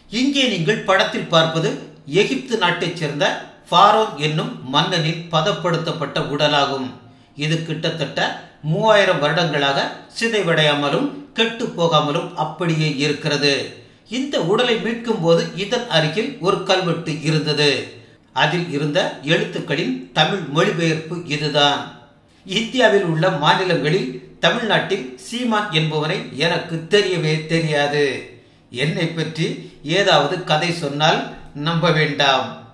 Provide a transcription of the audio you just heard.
இங்கே நீங்கள் படத்தில் பார்ப்பது எகிப்து நாட்டைச் சேர்ந்த ஃபாரோன் என்னும் மன்னனின் பதப்படுத்தப்பட்ட உடலாகும். இது கிட்டத்தட்ட 3000 வருடங்களாக சிதைவடையாமலும் கெட்டு போகாமலும் அப்படியே இருக்கிறது. இந்த உடலை மீட்கும் போது இதன் அருகில் ஒரு கல்வெட்டு இருந்தது. அதில் இருந்த எழுத்துக்களின் தமிழ் மொழிபெயர்ப்பு இதுதான். இந்தியாவில் உள்ள மாநிலங்களில் தமிழ்நாட்டில் சீமான் என்பவனை எனக்கு தெரியவே தெரியாது. என்னை பற்றி ஏதாவது கதை சொன்னால் நம்ப வேண்டாம்.